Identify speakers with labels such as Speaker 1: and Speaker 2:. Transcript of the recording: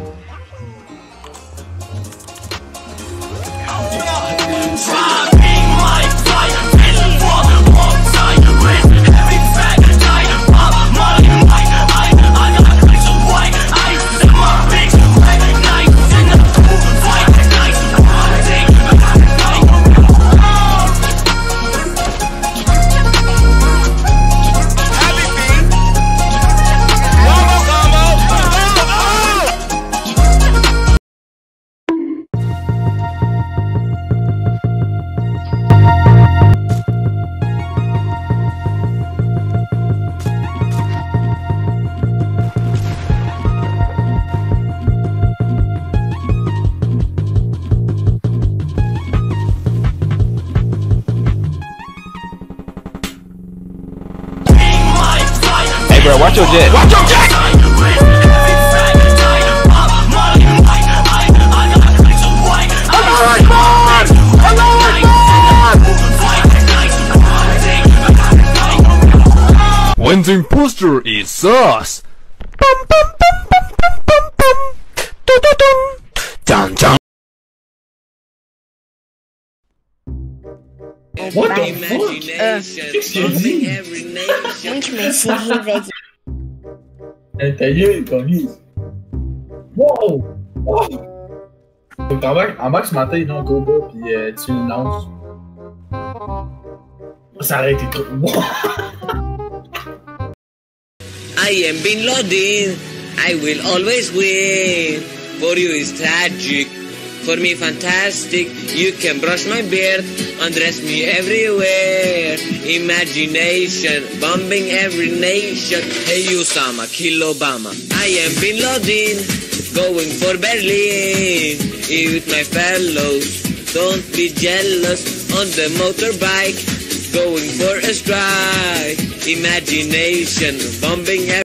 Speaker 1: Bro, watch your jet. Watch your jet! When the imposter is sus.
Speaker 2: What the fuck?
Speaker 3: Muito mais
Speaker 2: T'as vu comme isso? Wow! Wow! Embarque sur ma tête, non, Goba, pis tu le lances. Ça aurait été trop. Wow!
Speaker 4: I am Bin Laden. I will always win. For you is tragic. For me fantastic. You can brush my beard. Undress me everywhere. Imagination. Bombing every nation. Hey Osama, kill Obama. I am Bin Laden. Going for Berlin. With my fellows. Don't be jealous. On the motorbike. Going for a strike. Imagination. Bombing every